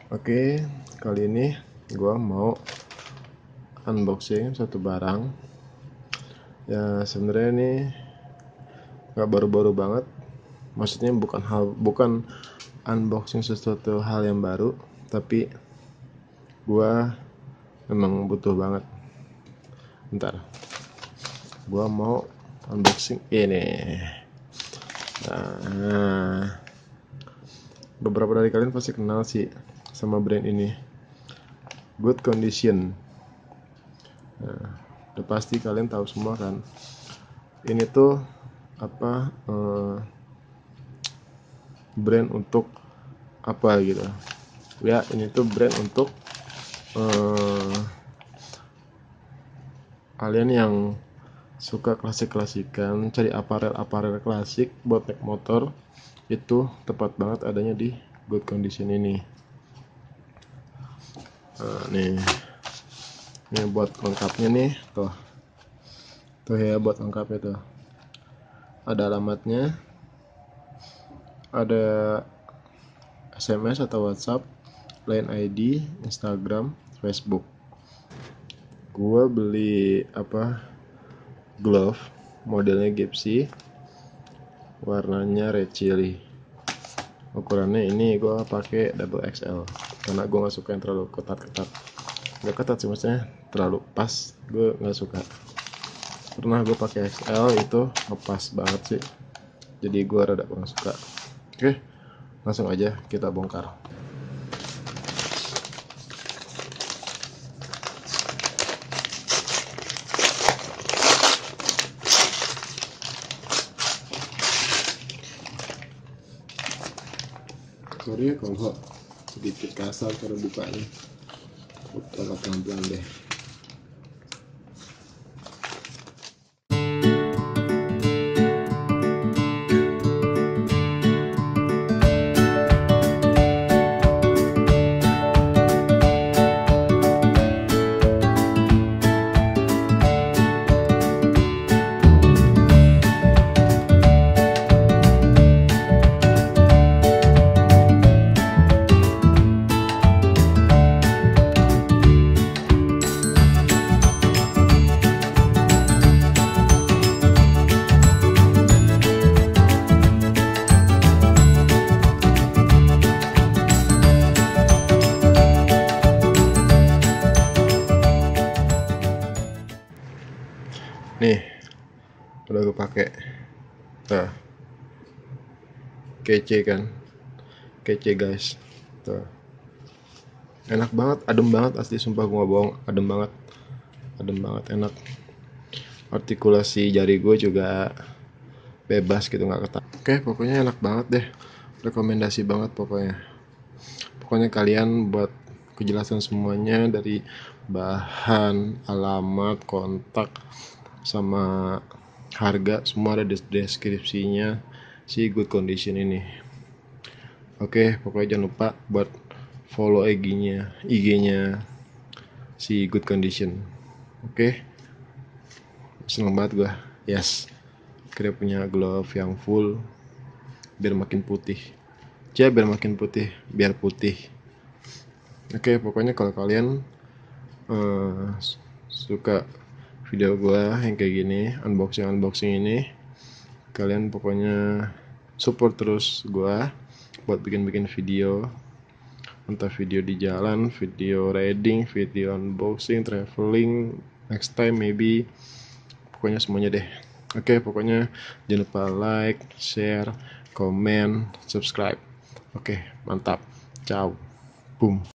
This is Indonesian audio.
Oke, kali ini gua mau unboxing satu barang. Ya sebenarnya ini nggak baru-baru banget. Maksudnya bukan unboxing sesuatu hal yang baru, tapi gua memang butuh banget. Bentar, gua mau unboxing ini. Nah, beberapa dari kalian pasti kenal sih sama brand ini, Good Condition. Nah, udah pasti kalian tahu semua kan, ini tuh apa, brand untuk apa gitu ya. Ini tuh brand untuk kalian yang suka klasik-klasikan, cari aparel klasik buat naik motor, itu tepat banget adanya di Good Condition ini. Nah, nih buat lengkapnya nih, tuh ya, buat lengkapnya tuh ada alamatnya, ada SMS atau WhatsApp, Line ID, Instagram, Facebook. Gua beli glove modelnya Gipsy, warnanya red chili. Ukurannya ini gua pakai double XL karena gua nggak suka yang terlalu nggak ketat sih, maksudnya terlalu pas, gue nggak suka. Pernah gue pakai XL itu ngepas banget sih, jadi gue rada kurang suka. Oke, langsung aja kita bongkar. Sorry ya kalau sedikit kasar cara bukanya, buka pelan-pelan deh. Nih, udah gue pakai. Nah, kece kan, kece guys. Tuh, enak banget, adem banget, asli sumpah gue nggak bohong, adem banget, enak. Artikulasi jari gue juga bebas gitu, nggak ketat. Oke, pokoknya enak banget deh, rekomendasi banget pokoknya kalian buat kejelasan semuanya, dari bahan, alamat, kontak, sama harga, semua ada di deskripsinya si Good Condition ini. Oke, pokoknya jangan lupa buat follow IG-nya si Good Condition. Oke, seneng banget gue. Yes, kira punya glove yang full biar makin putih. Biar putih. Oke, pokoknya kalau kalian suka video gua yang kayak gini, unboxing ini, kalian pokoknya support terus gua buat bikin video, entah video di jalan, video riding, video unboxing, traveling, next time maybe, pokoknya semuanya deh. Oke, pokoknya jangan lupa like, share, comment, subscribe. Oke, mantap. Ciao. Boom.